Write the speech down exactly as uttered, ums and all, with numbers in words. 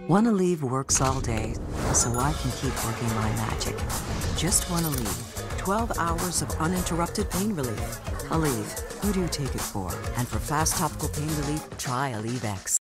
One Aleve works all day, so I can keep working my magic. Just one Aleve. twelve hours of uninterrupted pain relief. Aleve, who do you take it for? And for fast topical pain relief, try Aleve X.